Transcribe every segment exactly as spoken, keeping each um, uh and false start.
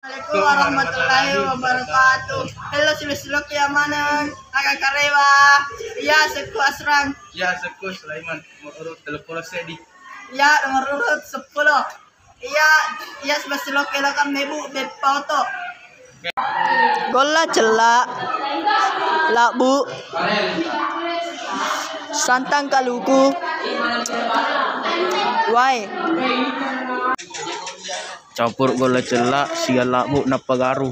Assalamualaikum warahmatullahi wabarakatuh. Hello siluk-siluk yamanan, agak karewa. Ya seku asran. Ya seku Sulaiman, nomor urut telepon sedi. Ya nomor urut sepuluh. Iya, iya sebelas siluk kelakam nebu bed foto. Gola celak. Labu. Santang kaluku. Wai. Campur gula celak sia labu napagaru.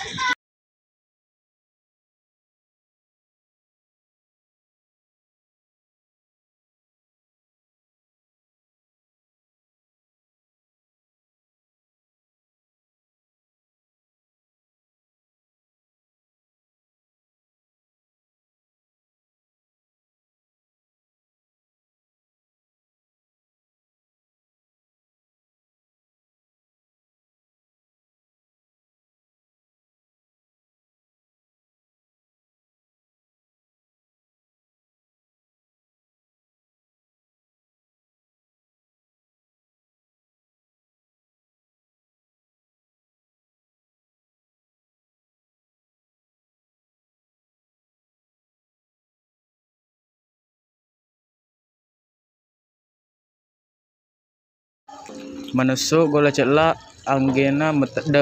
Manusuk gula celak anggena metede.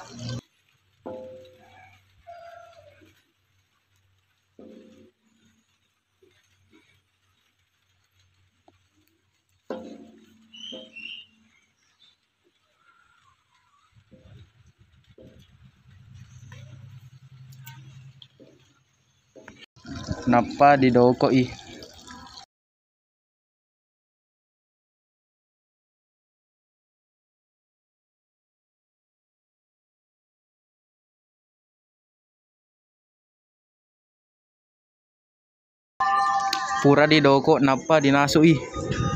Napa didokoi? Pura didoko napa dinasui?